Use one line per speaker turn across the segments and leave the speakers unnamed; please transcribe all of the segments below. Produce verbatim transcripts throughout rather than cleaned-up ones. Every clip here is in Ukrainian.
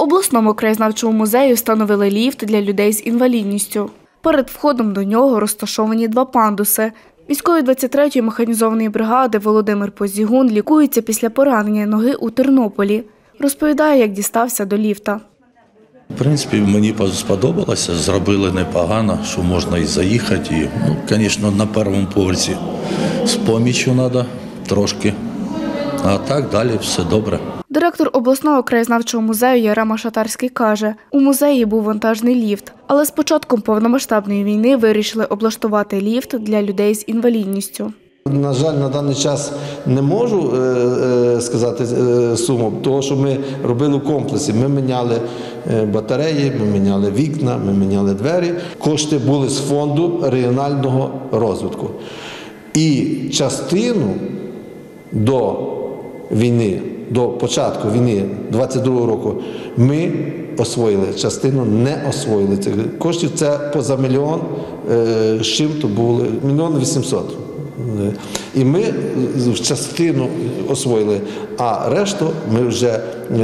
обласному краєзнавчому музеї встановили ліфт для людей з інвалідністю. Перед входом до нього розташовані два пандуси. Військовий двадцять третьої механізованої бригади Володимир Позігун лікується після поранення ноги у Тернополі. Розповідає, як дістався до ліфта.
В принципі, мені сподобалося, зробили непогано, що можна і заїхати. І, ну, звісно, на першому поверсі з поміччю треба трошки, а так далі все добре.
Директор обласного краєзнавчого музею Ярема Шатарський каже, у музеї був вантажний ліфт, але з початком повномасштабної війни вирішили облаштувати ліфт для людей з інвалідністю.
На жаль, на даний час не можу е, сказати е, суму, тому що ми робили в комплексі. Ми міняли батареї, ми міняли вікна, ми міняли двері. Кошти були з фонду регіонального розвитку. І частину до війни, до початку війни двадцять другого року ми освоїли, частину не освоїли цих коштів. Це поза мільйон, е, з чим-то були, мільйон вісімсот. І ми частину освоїли, а решту ми вже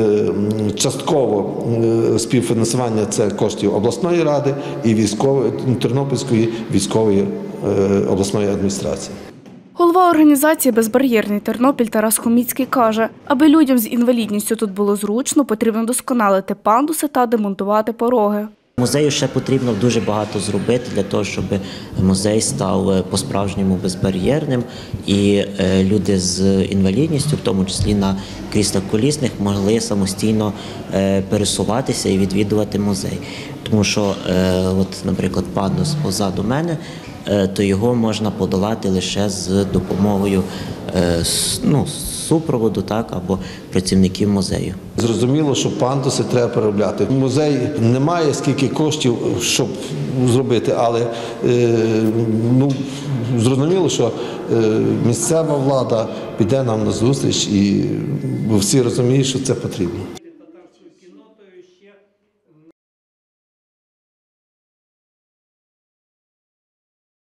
частково співфінансування – це коштів обласної ради і військової, Тернопільської військової обласної адміністрації.
Голова організації «Безбар'єрний Тернопіль» Тарас Хоміцький каже, аби людям з інвалідністю тут було зручно, потрібно досконалити пандуси та демонтувати пороги.
Музею ще потрібно дуже багато зробити для того, щоб музей став по-справжньому безбар'єрним і люди з інвалідністю, в тому числі на кріслах колісних, могли самостійно пересуватися і відвідувати музей. Тому що, от, наприклад, пандус позаду мене, то його можна подолати лише з допомогою ну, супроводу, так, або працівників музею.
Зрозуміло, що пандуси треба переробляти. Музей не має скільки коштів, щоб зробити, але ну, зрозуміло, що місцева влада піде нам на зустріч, і всі розуміють, що це потрібно.